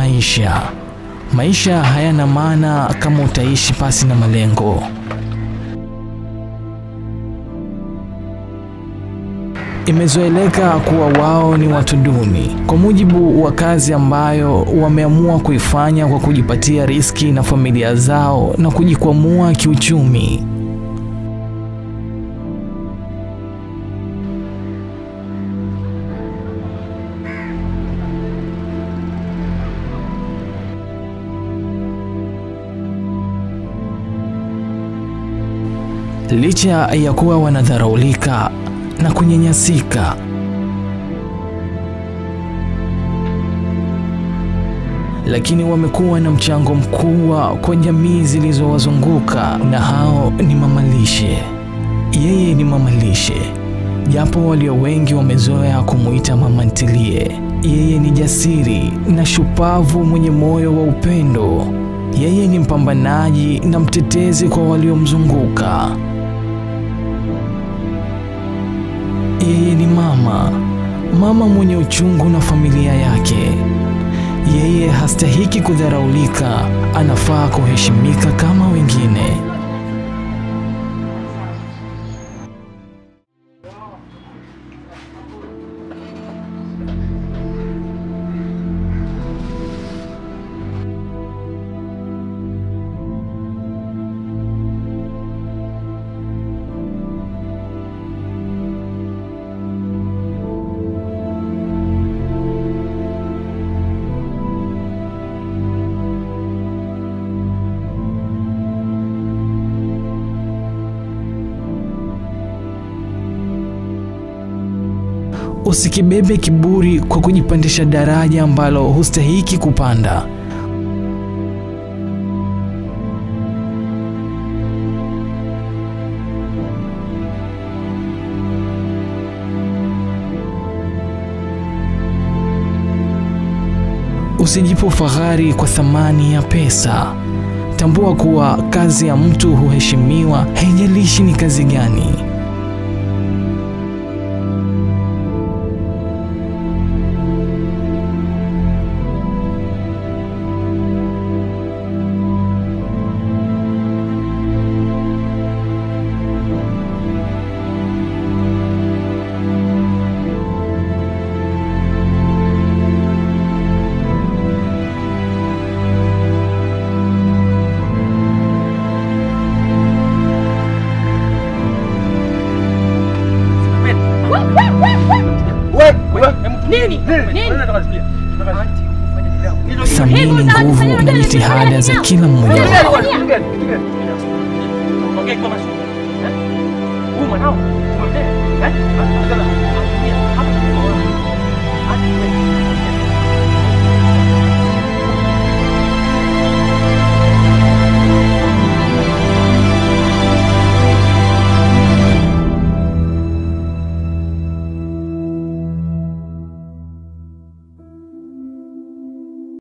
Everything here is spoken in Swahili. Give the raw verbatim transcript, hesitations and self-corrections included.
maisha. Maisha hayana maana kama utaishi pasi na malengo. Imezoeleka kuwa wao ni watu duni kwa mujibu wa kazi ambayo wameamua kuifanya kwa kujipatia riski na familia zao na kujikwamua kiuchumi. Licha ya kuwa wanadharaulika na kunyanyasika, lakini wamekuwa na mchango mkubwa kwa jamii zilizowazunguka, na hao ni mamalishe. Yeye ni mamalishe, japo walio wengi wamezoea kumuita mama ntilie. Yeye ni jasiri na shupavu mwenye moyo wa upendo. Yeye ni mpambanaji na mtetezi kwa waliomzunguka. Yeye ni mama, mama mwenye uchungu na familia yake. Yeye hastahiki kudharaulika, anafaa kuheshimika kama wengine. Usikibebe kiburi kwa kujipandisha daraja ambalo hustahiki kupanda. Usijipo fahari kwa thamani ya pesa. Tambua kuwa kazi ya mtu huheshimiwa, haijalishi ni kazi gani. Thamini nguvu na jitihada za kila mmoja.